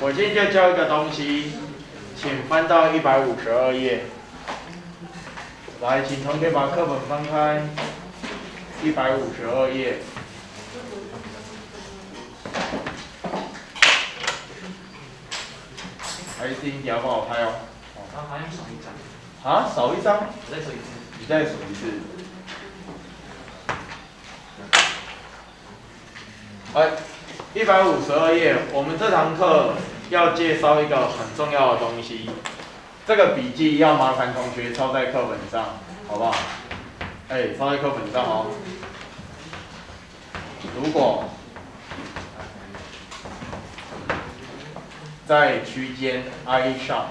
我今天就教一个东西，请翻到152页。来，请同学把课本翻开，152页。还是音调不好拍哦。 好像少一张。 啊，少一张？ 我再数一次。 你再数一次。152页，我们这堂课要介绍一个很重要的东西，这个笔记要麻烦同学抄在课本上，好不好？抄在课本上哦。如果在区间 I 上，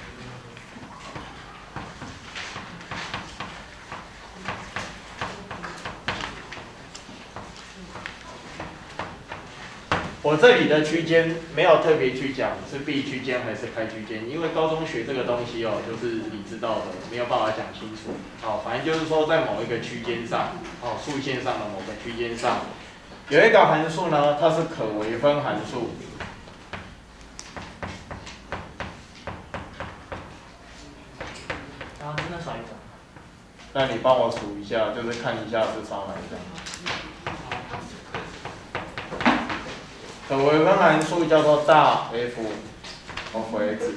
我这里的区间没有特别去讲是闭区间还是开区间，因为高中学这个东西哦，就是你知道的，没有办法讲清楚。反正就是说在某一个区间上，数线上的某个区间上，有一个函数呢，它是可微分函数。 真的少一张。 那你帮我数一下，就是看一下是少哪一张。可微分函数叫做大 F of x，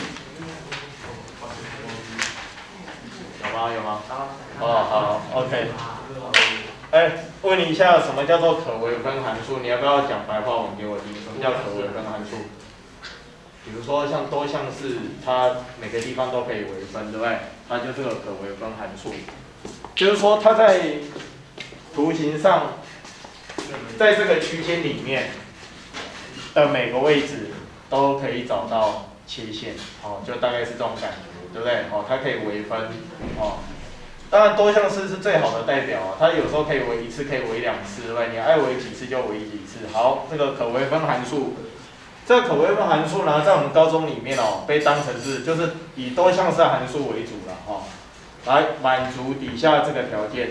有吗？好 ，OK。问你一下，什么叫做可微分函数？你要不要讲白话文给我听？什么叫可微分函数？比如说像多项式，它每个地方都可以微分，对不对？它就是个可微分函数，就是说它在图形上，在这个区间里面的每个位置都可以找到切线，就大概是这种感觉，对不对？它可以微分，当然多项式是最好的代表它有时候可以微一次，可以微两次，对不对？你爱微几次就微几次。好，这个可微分函数，这个可微分函数呢，在我们高中里面被当成是就是以多项式函数为主了来满足底下这个条件。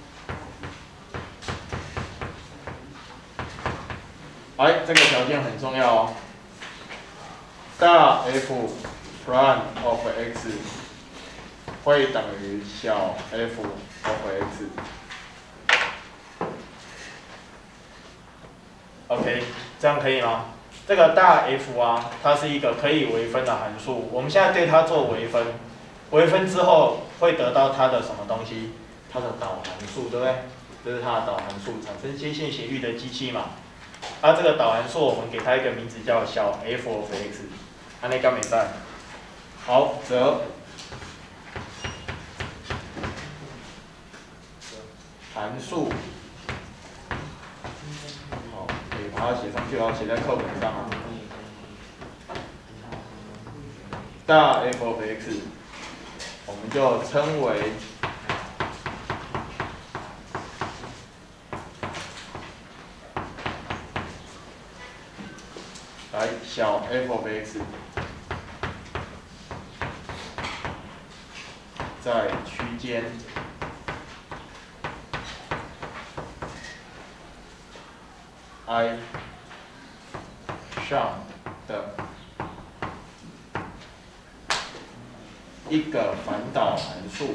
这个条件很重要哦。大 F prime of x 会等于小 f of x。OK， 这样可以吗？这个大 F 它是一个可以微分的函数。我们现在对它做微分，微分之后会得到它的什么东西？它的导函数，对不对？这是它的导函数，产生接线斜率的机器嘛。这个导函数我们给它一个名字叫小 f of x， 那敢没在？好，则函数，可以把它写上去写在课本上大 f of x， 我们就称为小 f of x 在区间 I 上的一个反导函数。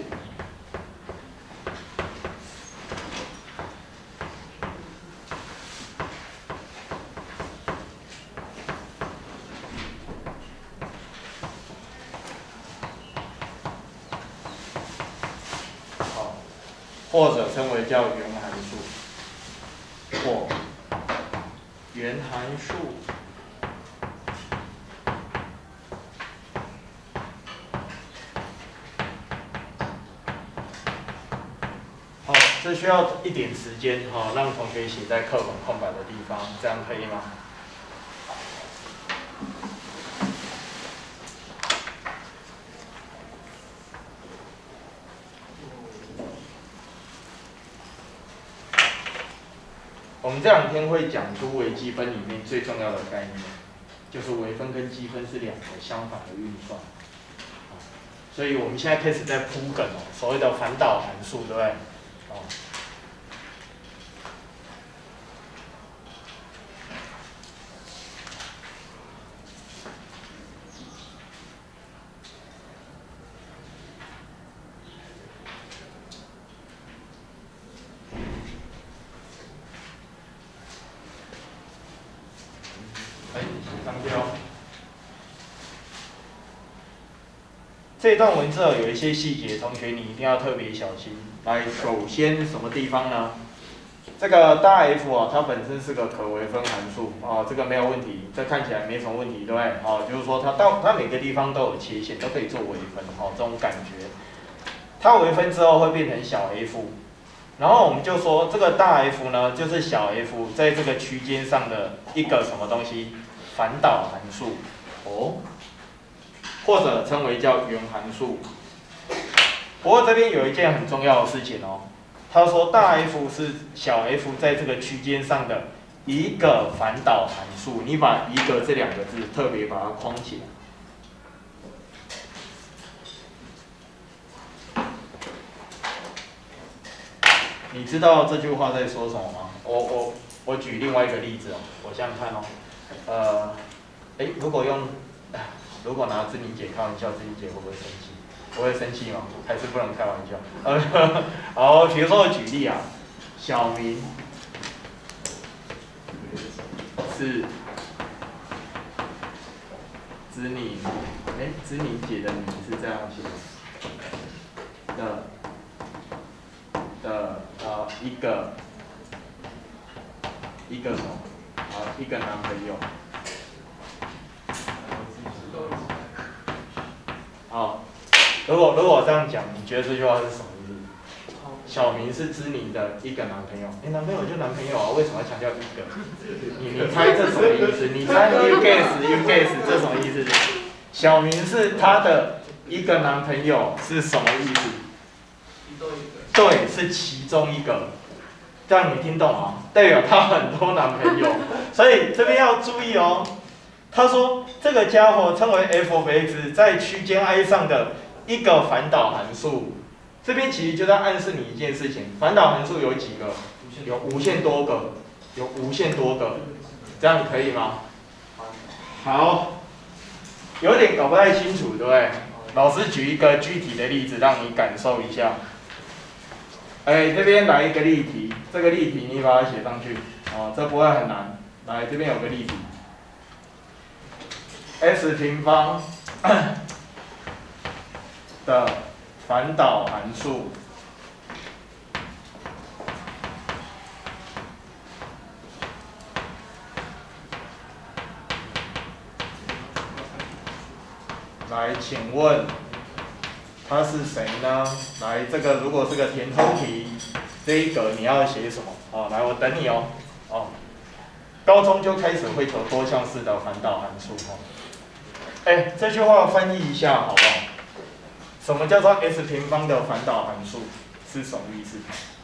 或者称为叫原函数，或原函数。这需要一点时间让同学写在课本空白的地方，这样可以吗？我们这两天会讲出微积分里面最重要的概念，就是微分跟积分是两个相反的运算。所以我们现在开始在铺梗所谓的反导函数，对不对？ 这段文字有一些细节，同学你一定要特别小心。来，首先什么地方呢？这个大 F 啊，它本身是个可微分函数啊，这个没有问题，这看起来没什么问题，对不对？啊，就是说它每个地方都有切线，都可以做微分，哦，这种感觉。它微分之后会变成小 f， 然后我们就说这个大 F 呢，就是小 f 在这个区间上的一个什么东西，反导函数，哦，或者称为叫原函数。不过这边有一件很重要的事情哦。他说大 F 是小 f 在这个区间上的一个反导函数，你把一个这两个字特别把它框起来。你知道这句话在说什么吗？我举另外一个例子哦，我想想看哦，如果拿志宁姐开玩笑，志宁姐会不会生气？不会生气吗？还是不能开玩笑？好，比如说我举例啊，小明是子宁，子宁姐的宁是这样写的一个什么？一个男朋友。好。如果这样讲，你觉得这句话是什么意思？小明是知宁的一个男朋友，男朋友就男朋友啊，为什么要强调一个？你猜这什么意思？你猜 you guess 这什么意思？小明是他的一个男朋友是什么意思？对，是其中一个。这样你听懂吗？代表他很多男朋友，所以这边要注意哦。他说这个家伙称为 f of x 在区间 I 上的一个反导函数，这边其实就在暗示你一件事情：反导函数有几个？有无限多个，这样可以吗？好，有点搞不太清楚，对不对？老师举一个具体的例子让你感受一下。这边来一个例题，这个例题你把它写上去，哦，这不会很难。来，这边有个例题 ，s 平方的反导函数来，请问它是谁呢？来，这个如果是个填充题，这一格你要写什么？哦，来，我等你哦。哦，高中就开始会求多项式的反导函数哦。这句话翻译一下好不好？什么叫做 s 平方的反导函数是什么意思？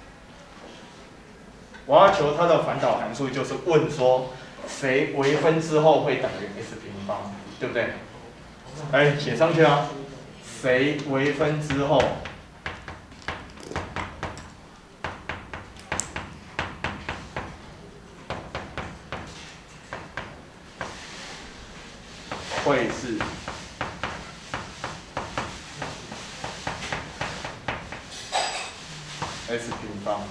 我要求它的反导函数，就是问说谁微分之后会等于 s 平方，对不对？写上去啊。谁微分之后会是 s 平方，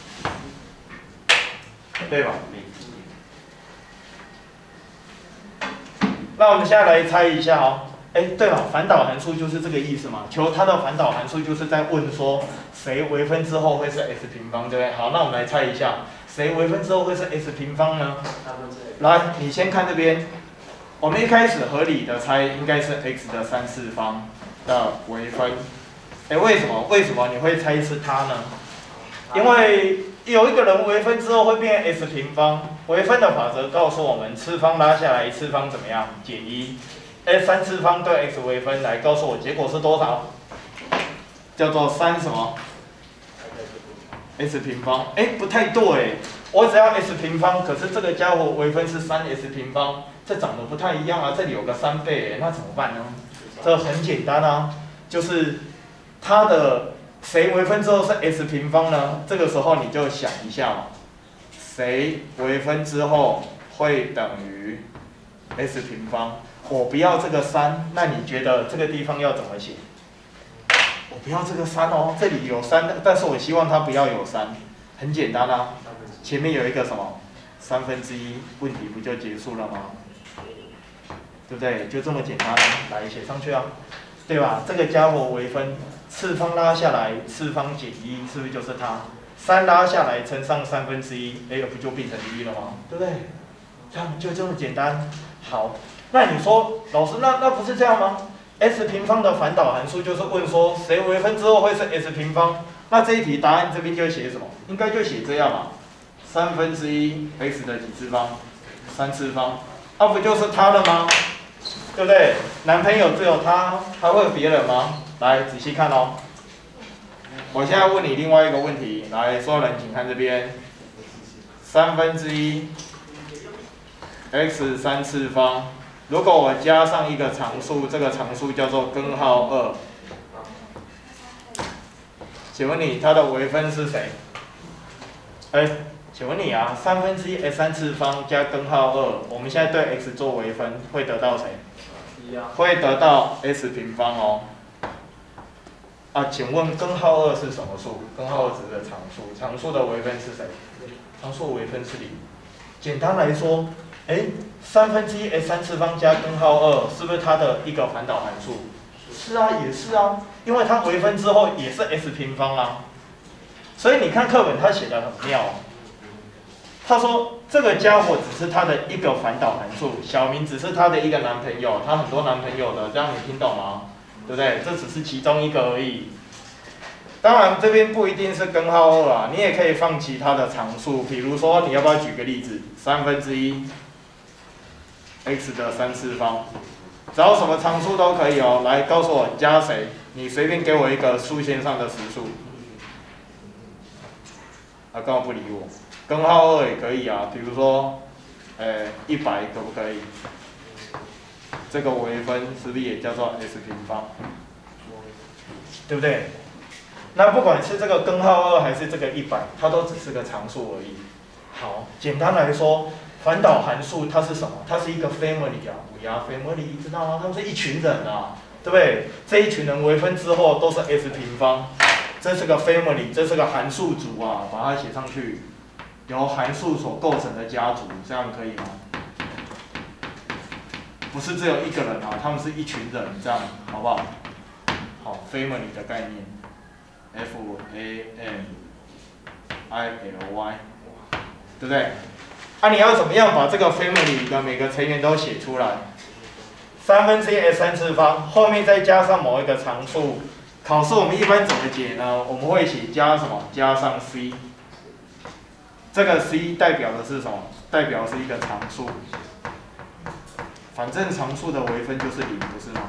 对吧？那我们现在来猜一下哦。对了，反导函数就是这个意思嘛。求它的反导函数就是在问说谁微分之后会是 s 平方，对不对？好，那我们来猜一下，谁微分之后会是 s 平方呢？来，你先看这边。我们一开始合理的猜应该是 x 的3次方的微分。为什么你会猜是它呢？因为有一个人微分之后会变 s 平方。微分的法则告诉我们，次方拉下来，次方怎么样？减1。3次方对 x 微分，来告诉我结果是多少？叫做3什么 ？s 平方。不太对，我只要 s 平方，可是这个家伙微分是3s 平方，这长得不太一样啊，这里有个3倍，那怎么办呢？这很简单啊，就是它的谁微分之后是 s 平方呢？这个时候你就想一下嘛，谁微分之后会等于 s 平方？我不要这个3，那你觉得这个地方要怎么写？我不要这个3哦，这里有3，但是我希望它不要有3，很简单啊，前面有一个什么1/3，问题不就结束了吗？对不对？就这么简单，来写上去啊。 对吧？这个家伙微分，次方拉下来，次方减1，是不是就是它？3拉下来乘上1/3，哎，不就变成1了吗？对不对？这样就这么简单。好，那你说老师，那不是这样吗 ？S 平方的反导函数就是问说谁微分之后会是 S 平方？那这一题答案这边就写什么？应该就写这样嘛，1/3 x 的几次方？3次方，不就是它了吗？对不对？男朋友只有他，还会有别人吗？来仔细看哦。我现在问你另外一个问题，来，所有人请看这边，1/3 x 3次方，如果我加上一个常数，这个常数叫做根号2，请问你它的微分是谁？请问你啊，1/3 x 3次方加根号2，我们现在对 x 做微分，会得到谁？会得到 s 平方哦。请问根号2是什么数？根号2指的常数，常数的微分是谁？常数微分是0。简单来说，1/3 x 3次方加根号2，是不是它的一个反导函数？是啊，也是啊，因为它微分之后也是 s 平方啊。所以你看课本它写的很妙。他说这个家伙只是他的一个反导函数，小明只是他的一个男朋友，他很多男朋友的，这样你听懂吗？对不对？这只是其中一个而已。当然这边不一定是根号2啊，你也可以放其他的常数，比如说你要不要举个例子？1/3 x 的3次方，找什么常数都可以哦。来告诉我加谁？你随便给我一个数线上的实数。干嘛不理我？根号2也可以啊，比如说，100可不可以？这个微分是不是也叫做 s 平方？对不对？那不管是这个根号2还是这个100，它都只是个常数而已。好，简单来说，反导函数它是什么？它是一个 family 啊，五牙 family， 知道吗？他们是一群人啊，对不对？这一群人微分之后都是 s 平方，这是个 family， 这是个函数组啊，把它写上去。由函数所构成的家族，这样可以吗？不是只有一个人啊，他们是一群人，这样好不好？好 ，family 的概念 ，family，对不对？你要怎么样把这个 family 的每个成员都写出来？1/3 x 3次方，后面再加上某一个常数。考试我们一般怎么解呢？我们会写加什么？加上 c。这个 c 代表的是什么？代表是一个常数，反正常数的微分就是0，不是吗？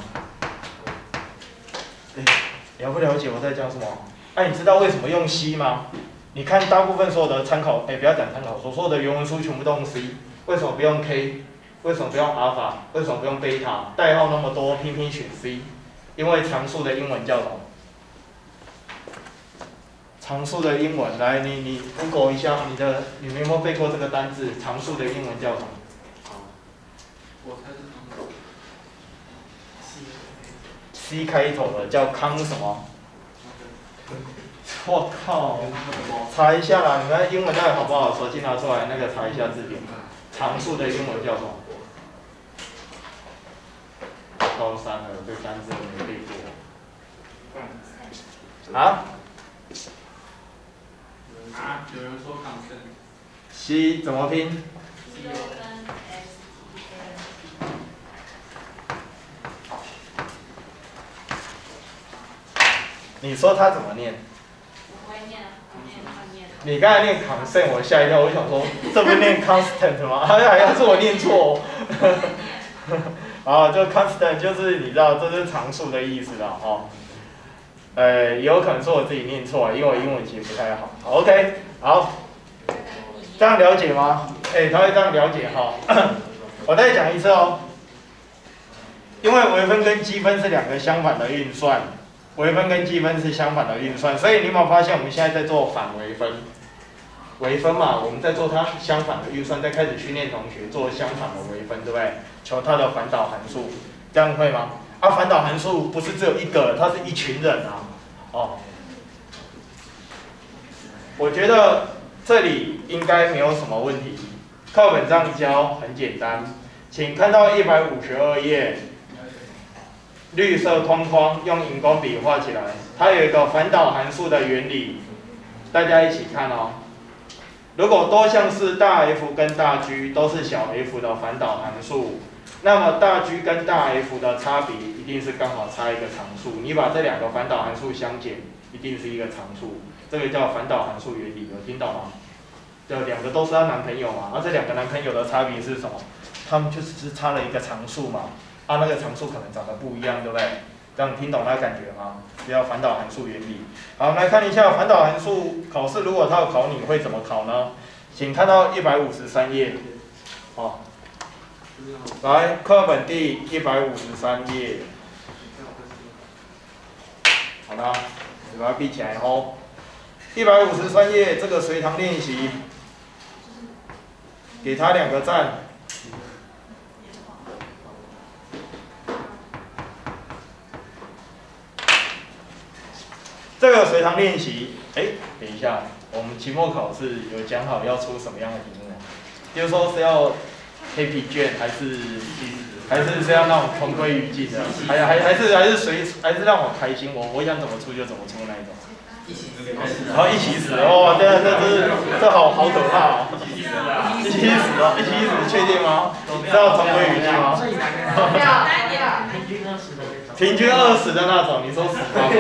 了不了解我在讲什么？你知道为什么用 c 吗？你看大部分所有的参考，不要讲参考书，所有的原文书全部都用 c， 为什么不用 k？ 为什么不用阿尔法？为什么不用贝塔？代号那么多，偏偏选 c， 因为常数的英文叫什么？常数的英文，来，你 Google 一下，你们有没有背过这个单字？常数的英文叫什么？ 我猜是 C 开头的叫康什么？我靠！查一下啦，你们英文到底好不好？手机拿出来，那个查一下字典。常数的英文叫什么？高3了，这个单字我没背过。 有人说 constant。 C 怎么拼？你说他怎么念？ 我会念，我念。 你刚才念 constant， 我吓一跳，我想说这不念 constant 吗？好像是我念错。就 constant 就是你知道这是常数的意思啦，也有可能是我自己念错了，因为我英文其实不太好。OK， 好，这样了解吗？他会这样了解哈。我再讲一次哦，因为微分跟积分是两个相反的运算，微分跟积分是相反的运算，所以你有没有发现我们现在在做反微分？微分嘛，我们在做它相反的运算，在开始训练同学做相反的微分，对不对？求它的反导函数，这样会吗？反导函数不是只有一个，它是一群人啊。我觉得这里应该没有什么问题，课本上教很简单，请看到152页。 绿色框框用荧光笔画起来，它有一个反导函数的原理，大家一起看哦。如果多项式大 F 跟大 G 都是小 f 的反导函数，那么大 G 跟大 F 的差别一定是刚好差一个常数。你把这两个反导函数相减，一定是一个常数。这个叫反导函数原理，有听懂吗？这两个都是她男朋友嘛，这两个男朋友的差别是什么？他们就只是差了一个常数嘛，那个常数可能长得不一样，对不对？这样听懂那感觉吗？这叫反导函数原理。好，我们来看一下反导函数考试，如果他要考你会怎么考呢？请看到153页，哦，来课本第153页，好啦，你把它闭起来哦。153页这个随堂练习，给他2个赞。这个随堂练习，等一下，我们期末考试有讲好要出什么样的题目吗？就是说是要黑皮卷，还是要那种同归于尽的，还是让我开心，我想怎么出就怎么出那一种。一起死，一起死哦！这好可怕哦！一起死，确定吗？是要同归于尽吗？平均20的那种，你说死吗？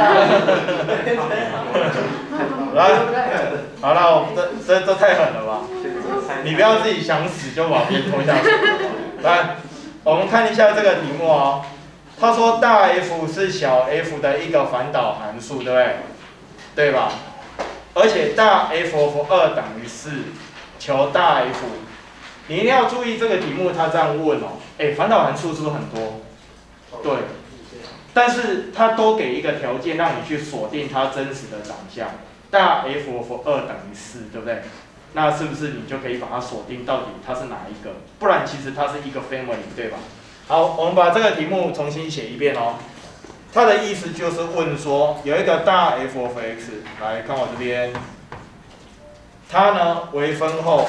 来，好了，这太狠了吧！你不要自己想死就把别人拖下去。来，我们看一下这个题目哦。他说大 F 是小 f 的一个反导函数，对不对？对吧？而且大 f(2) 等于4，求大 f。你一定要注意这个题目，他这样问哦。反导函数是不是很多？对。但是它多给一个条件，让你去锁定它真实的长相。大 f(2) 等于4，对不对？那是不是你就可以把它锁定到底它是哪一个？不然其实它是一个 family， 对吧？好，我们把这个题目重新写一遍哦。它的意思就是问说，有一个大 f(x)， 来看我这边，它呢微分后，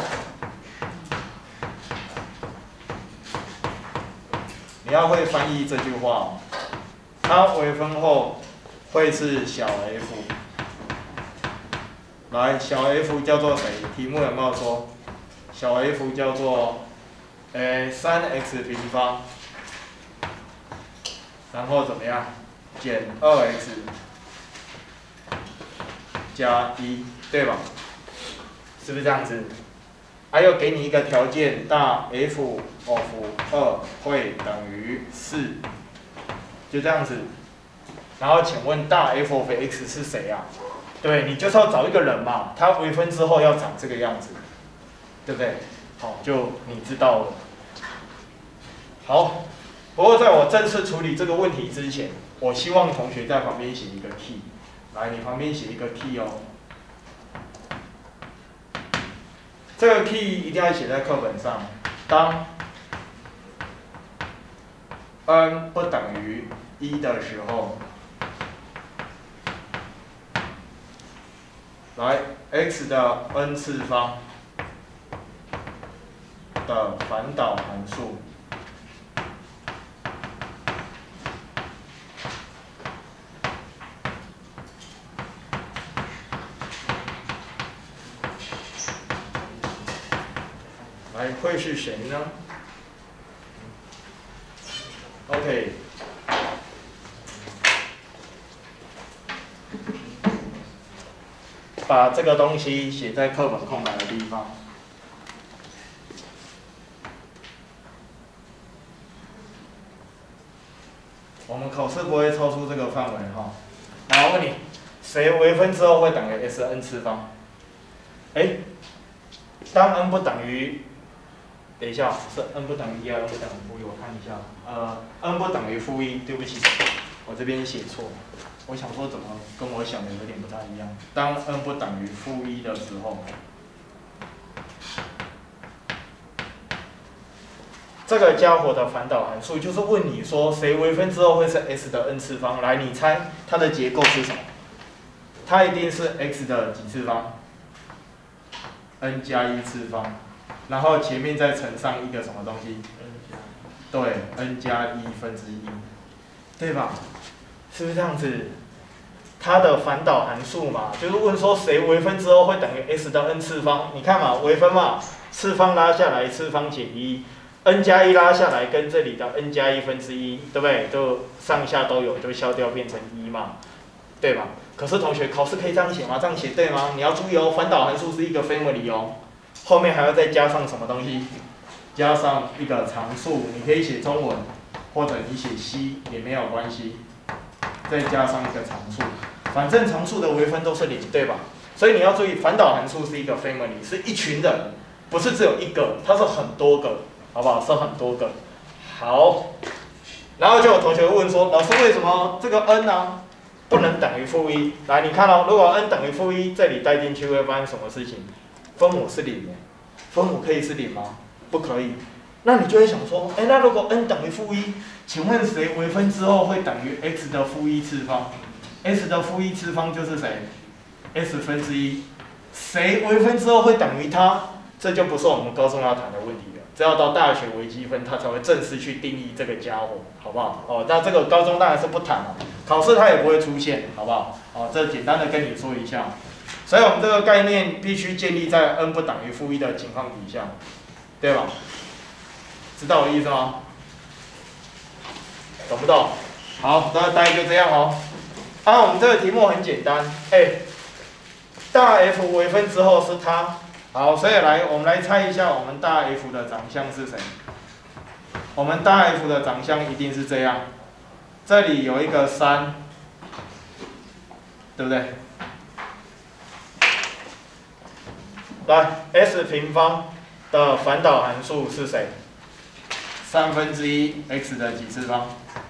你要会翻译这句话哦。它微分后会是小 f， 来，小 f 叫做谁？题目有没有说？小 f 叫做3x 平方，然后怎么样？减 2x 加1，对吧？是不是这样子？还有给你一个条件，大 f(2) 会等于4。就这样子，然后请问大 f(x) 是谁啊？对，你就是要找一个人嘛，它微分之后要长这个样子，对不对？好，就你知道了。好，不过在我正式处理这个问题之前，我希望同学在旁边写一个 key， 来，你旁边写一个 key 哦。这个 key 一定要写在课本上，当 n 不等于1的时候，来 x 的 n 次方的反导函数，来会是谁呢 ？OK。把这个东西写在课本空白的地方。我们考试不会超出这个范围哈。来，我问你，谁微分之后会等于 Sn 次方？当 n 不等于，等一下，是 n 不等于1还是 n 不等于负1？我看一下，n 不等于负1，对不起，我这边写错。我想说怎么跟我想的有点不太一样。当 n 不等于负1的时候，这个家伙的反导函数就是问你说谁微分之后会是 s 的 n 次方？来，你猜它的结构是什么？它一定是 x 的几次方 ？n 加1次方，然后前面再乘上一个什么东西？对 ，n 加1分之1。 对吧？是不是这样子？它的反导函数嘛，就是问说谁微分之后会等于 s 的 n 次方？你看嘛，微分嘛，次方拉下来，次方减1，n 加1拉下来，跟这里的 n 加1分之一，对不对？就上下都有，就消掉变成1嘛，对吧？可是同学，考试可以这样写吗？这样写对吗？你要注意哦，反导函数是一个 family 哦，后面还要再加上什么东西？加上一个常数，你可以写中文，或者你写 c 也没有关系，再加上一个常数。反正常数的微分都是0，对吧？所以你要注意，反导函数是一个 family， 是一群人，不是只有一个，它是很多个，好不好？是很多个。好，然后就有同学问说，老师为什么这个 n 呢不能等于-1？来，你看哦，如果 n 等于-1，这里带进去会发生什么事情？分母是0，分母可以是0吗？不可以。那你就会想说，那如果 n 等于-1，请问谁微分之后会等于 x 的-1次方？ s 的-1次方就是谁 ？s 分之一，谁微分之后会等于它？这就不是我们高中要谈的问题了。只要到大学微积分，它才会正式去定义这个家伙，好不好？哦，那这个高中当然是不谈了，考试它也不会出现，好不好？哦，这简单的跟你说一下。所以我们这个概念必须建立在 n 不等于-1的情况底下，对吧？知道我意思吗？懂不懂？好，那大概就这样哦。我们这个题目很简单，大 F 微分之后是它，好，所以我们来猜一下，我们大 F 的长相是谁？我们大 F 的长相一定是这样，这里有一个3，对不对？来 ，s 平方的反导函数是谁？1/3 x 的几次方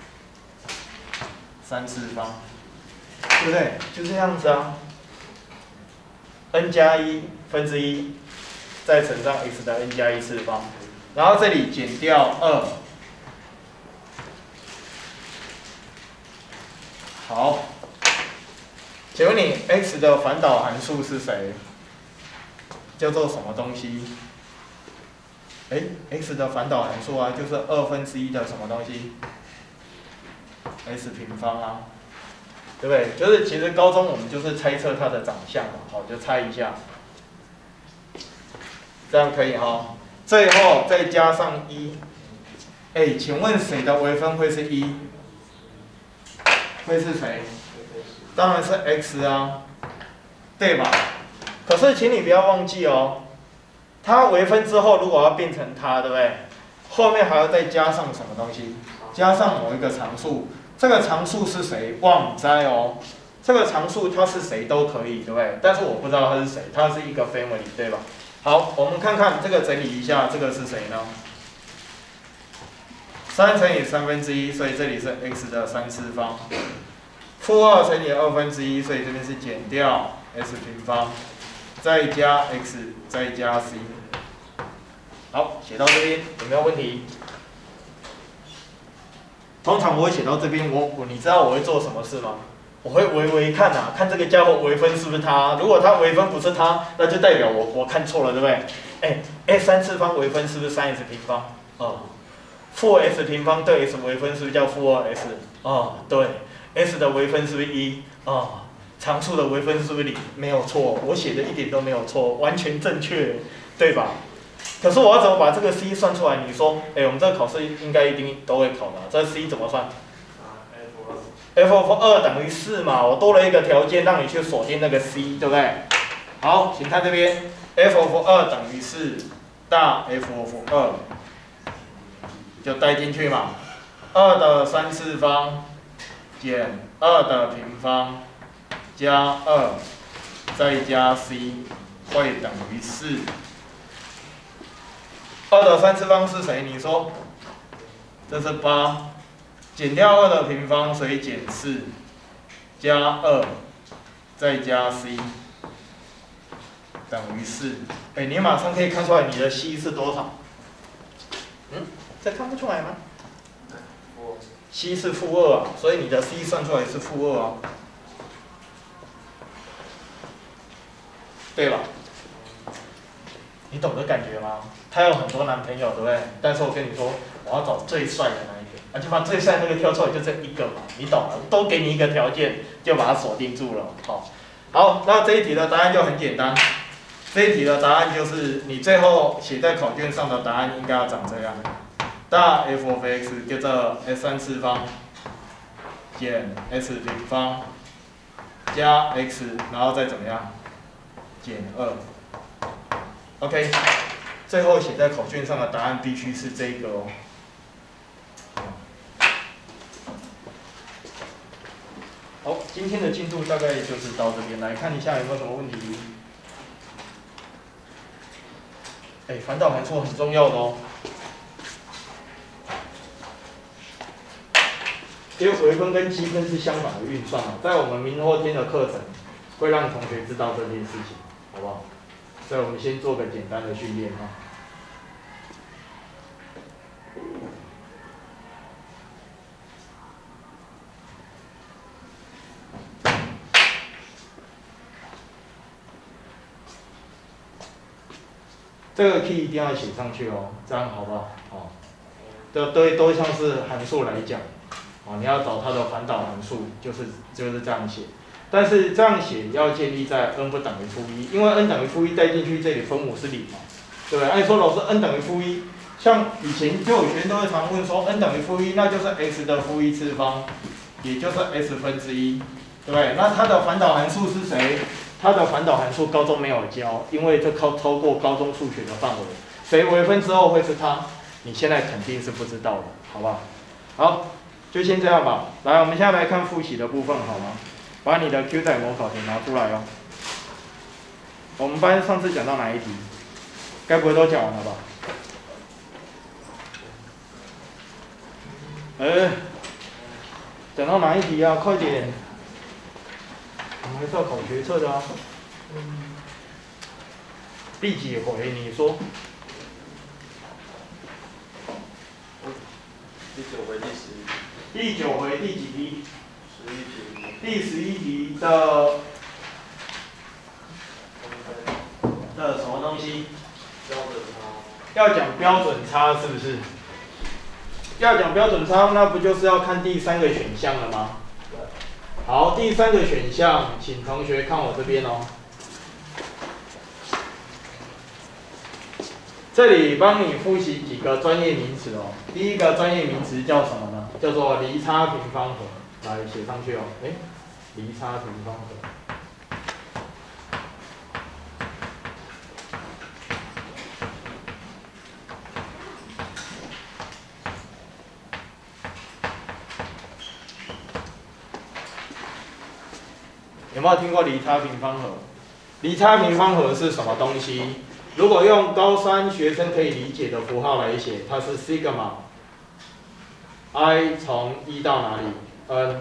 ？3次方。对不对？就这样子啊。n 加1分之1，再乘上 x 的 n 加1次方，然后这里减掉2。好，请问你 x 的反导函数是谁？叫做什么东西？x 的反导函数啊，就是1/2的什么东西 ？s 平方啊。对不对？就是其实高中我们就是猜测它的长相嘛，好，就猜一下，这样可以哈。最后再加上1，请问谁的微分会是1？会是谁？当然是 x 啊，对吧？可是请你不要忘记哦，它微分之后如果要变成它，对不对？后面还要再加上什么东西？加上某一个常数。这个常数是谁？忘摘哦。这个常数它是谁都可以，对不对？但是我不知道它是谁，它是一个 family， 对吧？好，我们看看这个整理一下，这个是谁呢？3乘以1/3，所以这里是 x 的3次方。-2乘以1/2，所以这边是减掉 s 平方，再加 x， 再加 c。好，写到这边有没有问题？通常我会写到这边，你知道我会做什么事吗？我会微看看这个家伙微分是不是他。如果他微分不是他，那就代表我看错了，对不对？3次方微分是不是 3s 平方？负 s 平方对 s 微分是不是叫-2s？对 ，s 的微分是不是1？常数的微分是不是0？没有错，我写的一点都没有错，完全正确，对吧？可是我要怎么把这个 c 算出来？你说，我们这个考试应该一定都会考的。这 c 怎么算？f(2) 等于4嘛，我多了一个条件让你去锁定那个 c， 对不对？好，请看这边 f(2) 等于4，大 f(2) 就带进去嘛，2的3次方减2的平方加2，再加 c 会等于4。2的3次方是谁？你说，这是8，减掉2的平方，所以减4，加2，再加 c， 等于4。你马上可以看出来你的 c 是多少？这看不出来吗？ c 是-2啊，所以你的 c 算出来是-2啊，对吧？你懂这感觉吗？她有很多男朋友，对不对？但是我跟你说，我要找最帅的那一个。 啊，就把最帅那个挑出来，就这一个嘛，你懂了，都给你一个条件，就把它锁定住了。好，那这一题的答案就很简单，这一题的答案就是你最后写在考卷上的答案应该要长这样，大 f of x 叫做 s3次方减 s 平方加 x， 然后再怎么样减2。OK， 最后写在考卷上的答案必须是这个哦。好，今天的进度大概就是到这边，来看一下有没有什么问题。反导函数很重要的哦，因为微分跟积分是相反的运算哦，在我们明后天的课程会让同学知道这件事情，好不好？所以我们先做个简单的训练哈。这个 key 一定要写上去哦，这样好不好？都像是函数来讲，你要找它的反导函数，就是这样写。但是这样写要建立在 n 不等于负1，因为 n 等于负1带进去，这里分母是0嘛，对不对？按说老师 n 等于负1，像以前就有学生都会常问说 n 等于负1，那就是 x 的负1次方，也就是 s 分之1，对不对？那它的反导函数是谁？它的反导函数高中没有教，因为这超过高中数学的范围，谁微分之后会是它？你现在肯定是不知道的，好不好？好，就先这样吧。来，我们现在来看复习的部分，好吗？把你的 Q 载模考题拿出来哦。我们班上次讲到哪一题？该不会都讲完了吧？讲到哪一题啊？快点！我们还是要考学测的啊。第几回？你说。 第9回、第11。 第9回第几题 11题。 第11题的什么东西？ 标准差。 要讲标准差是不是？要讲标准差，那不就是要看第3个选项了吗？好，第3个选项，请同学看我这边哦。这里帮你复习几个专业名词哦。第一个专业名词叫什么呢？叫做离差平方和。来写上去哦。离差平方和。有没有听过离差平方和？离差平方和是什么东西？如果用高3学生可以理解的符号来写，它是 sigma i 从1到哪里 n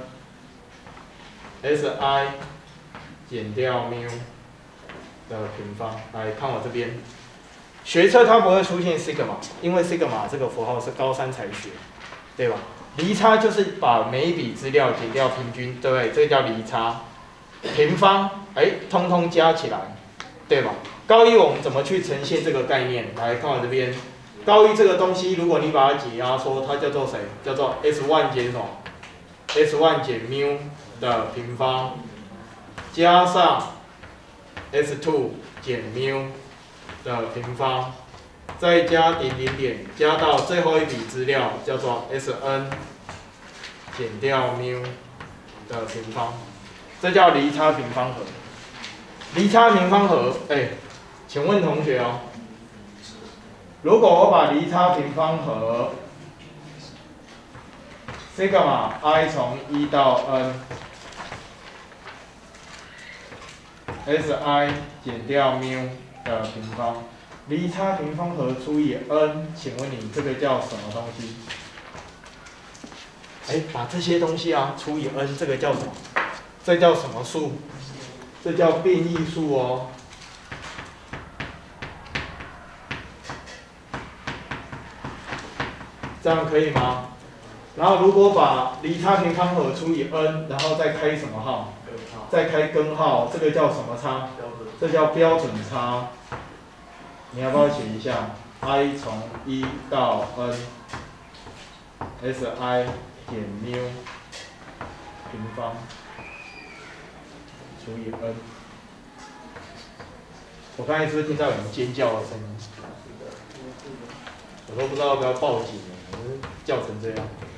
si 减掉 mu 的平方。来看我这边，学测它不会出现 sigma， 因为 sigma 这个符号是高3才学，对吧？离差就是把每一笔资料减掉平均，对不对？这个叫离差。平方，通通加起来，对吧？高一我们怎么去呈现这个概念？来看我这边，高一这个东西，如果你把它解压缩，它叫做谁？叫做 S1 减什么 ？S1 减 mu 的平方，加上 S2 减 mu 的平方，再加点点点，加到最后一笔资料叫做 Sn 减掉 mu 的平方。这叫离差平方和。离差平方和，请问同学哦，如果我把离差平方和 sigma i 从1到 n si 减掉 mu 的平方，离差平方和除以 n， 请问你这个叫什么东西？把这些东西啊除以 n， 这个叫什么？这叫什么数？这叫变异数哦。这样可以吗？然后如果把离差平方和除以 n， 然后再开什么号？再开根号，这个叫什么差？这叫标准差。你要不要写一下 ？i 从1到 n si 点 mu 平方除以 n。我刚才是不是听到有人尖叫的声音？我都不知道要不要报警了，我叫成这样。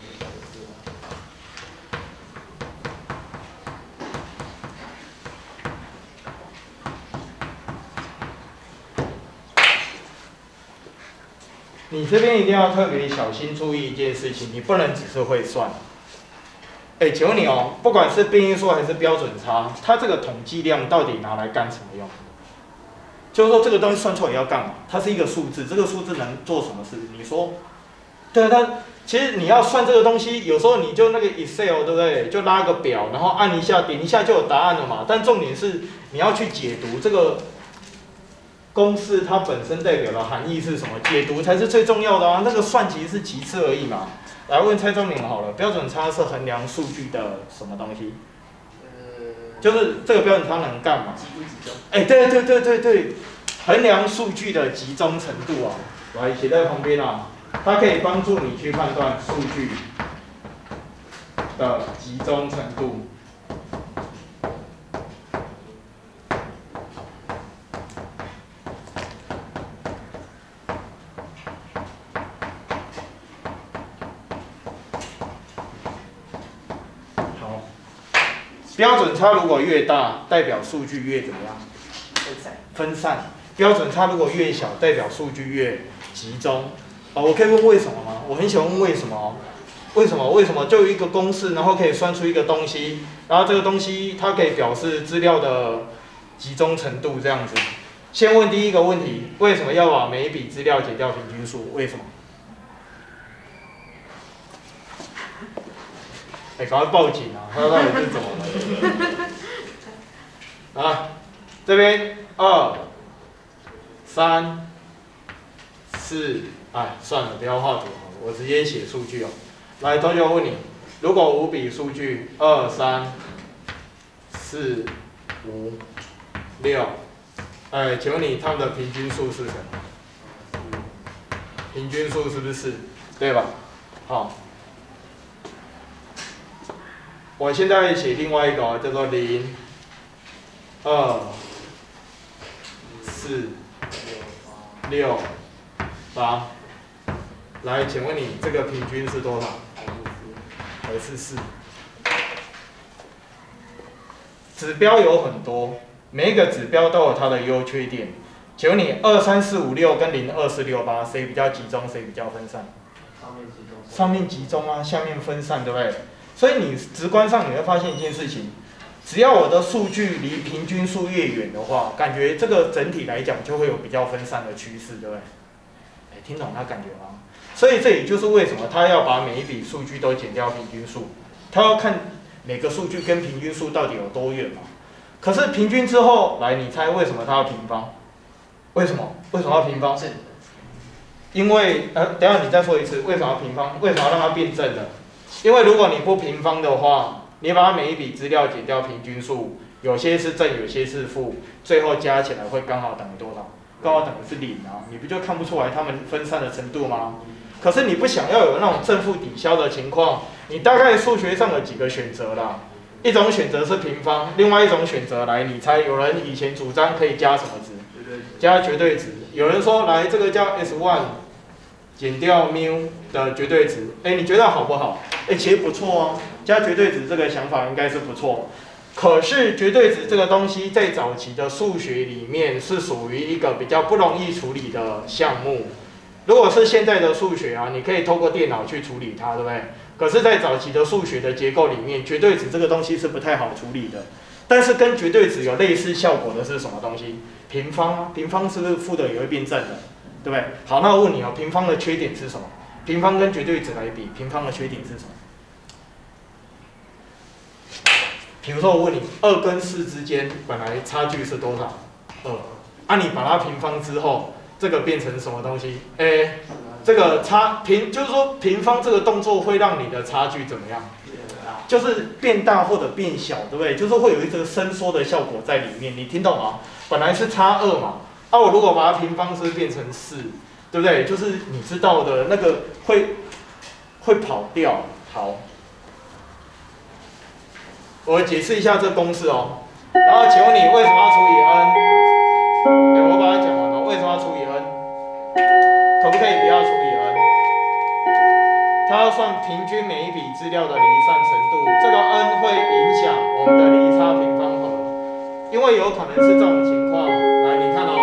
你这边一定要特别小心注意一件事情，你不能只是会算。请问你哦，不管是变因数还是标准差，它这个统计量到底拿来干什么用？就是说这个东西算出来要干嘛？它是一个数字，这个数字能做什么事？你说，对啊，它其实你要算这个东西，有时候你就那个 Excel 对不对？就拉个表，然后按一下，点一下就有答案了嘛。但重点是你要去解读这个公式，它本身代表的含义是什么？解读才是最重要的啊。那个算其实是其次而已嘛。来问蔡宗明好了，标准差是衡量数据的什么东西？就是这个标准差能干嘛？对，衡量数据的集中程度啊，来写在旁边啊，它可以帮助你去判断数据的集中程度。好，标准差如果越大，代表数据越怎么样？分散。标准差如果越小，代表数据越集中。我可以问为什么吗？我很喜欢问为什么。为什么就有一个公式，然后可以算出一个东西，然后这个东西它可以表示资料的集中程度这样子。先问第一个问题，为什么要把每一笔资料减掉平均数？为什么？赶快报警啊！他到底是怎么了？啊，这边2、3、4，算了，不要画图好了，我直接写数据哦。来，同学问你，如果5笔数据2、3、4、5、6，请问你它们的平均数是什么？平均数是不是4？对吧？好。我现在写另外一个叫做0、2、4、6、8。来，请问你这个平均是多少？还是4？指标有很多，每一个指标都有它的优缺点。请问你2、3、4、5、6跟0、2、4、6、8，谁比较集中，谁比较分散？上面集中啊，下面分散，对不对？所以你直观上你会发现一件事情，只要我的数据离平均数越远的话，感觉这个整体来讲就会有比较分散的趋势，对不对？听懂他感觉吗？所以这也就是为什么他要把每一笔数据都减掉平均数，他要看每个数据跟平均数到底有多远嘛。可是平均之后，来你猜为什么他要平方？为什么要平方？因为等一下你再说一次，为什么要平方？为什么要让它变正的？因为如果你不平方的话，你把每一笔资料减掉平均数，有些是正，有些是负，最后加起来会刚好等于多少？刚好等于是0啊，你不就看不出来它们分散的程度吗？可是你不想要有那种正负抵消的情况，你大概数学上有几个选择啦。一种选择是平方，另外一种选择来，你猜有人以前主张可以加什么值？加绝对值。有人说来这个叫 S1 减掉 mu 的绝对值，你觉得好不好？其实不错哦，加绝对值这个想法应该是不错。可是绝对值这个东西在早期的数学里面是属于一个比较不容易处理的项目。如果是现在的数学啊，你可以透过电脑去处理它，对不对？可是，在早期的数学的结构里面，绝对值这个东西是不太好处理的。但是跟绝对值有类似效果的是什么东西？平方啊，平方是不是负的也会变正的，对不对？好，那我问你哦，平方的缺点是什么？平方跟绝对值来比，平方的缺点是什么？比如说我问你，2跟4之间本来差距是多少？2。你把它平方之后，这个变成什么东西？这个就是说平方这个动作会让你的差距怎么样？就是变大或者变小，对不对？就是会有一个伸缩的效果在里面，你听懂吗？本来是差2嘛，我如果把它平方是变成4，对不对？就是你知道的那个会会跑掉。好，我解释一下这公式哦。然后请问你为什么要除以 n？ 我把它讲完了，为什么要除以 n？ 可不可以不要除以 n？ 它要算平均每一笔资料的离散程度，这个 n 会影响我们的离差平方和，因为有可能是这种情况。来，你看哦，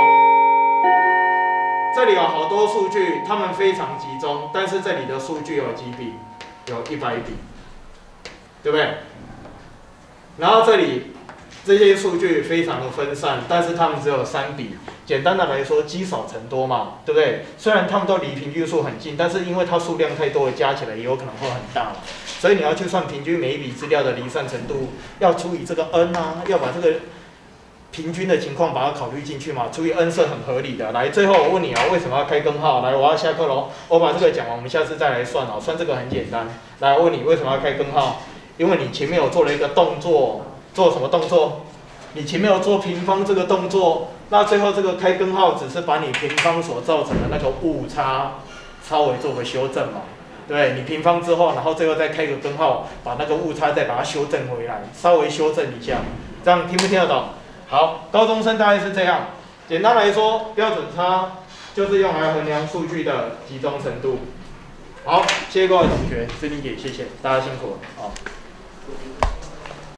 这里有好多数据，它们非常集中，但是这里的数据有几笔？有100笔，对不对？然后这里这些数据非常的分散，但是它们只有3笔。简单的来说，积少成多嘛，对不对？虽然它们都离平均数很近，但是因为它数量太多了，加起来也有可能会很大嘛。所以你要去算平均每一笔资料的离散程度，要除以这个 n 啊，要把这个平均的情况把它考虑进去嘛，除以 n 是很合理的。来，最后我问你啊，为什么要开根号？来，我要下课喽，我把这个讲完，我们下次再来算哦。算这个很简单。来，我问你为什么要开根号？因为你前面有做了一个动作，做什么动作？你前面有做平方这个动作，那最后这个开根号只是把你平方所造成的那个误差稍微做个修正嘛。对，你平方之后，然后最后再开个根号，把那个误差再把它修正回来，稍微修正一下，这样听不听得懂？好，高中生大概是这样。简单来说，标准差就是用来衡量数据的集中程度。好，谢谢各位同学，这理解，谢谢大家辛苦了。好。